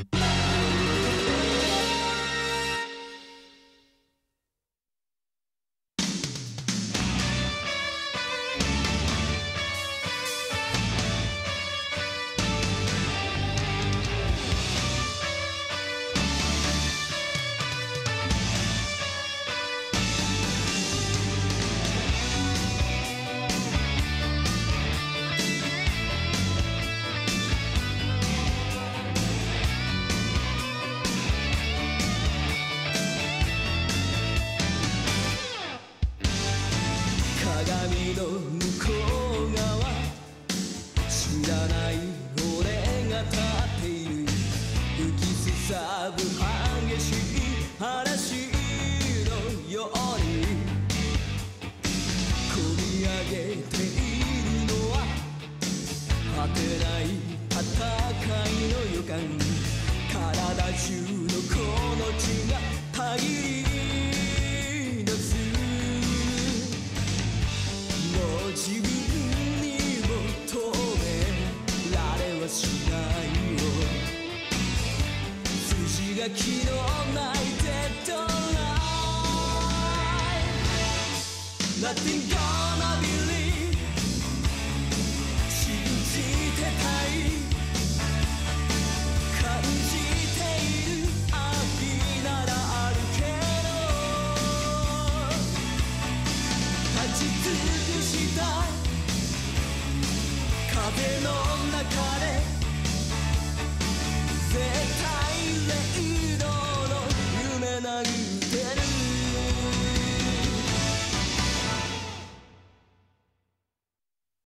鏡の向こう側、知らない俺が立っている。吹きすさぶ激しい嵐のように込み上げているのは果てない戦いの予感。体中のこの血がたぎり出す。もう自分にも止められはしないよ。筋書きのないデッドライン Nothing gonna believe 信じてたい。感じている秋ならあるけど、立ち尽くした風の中で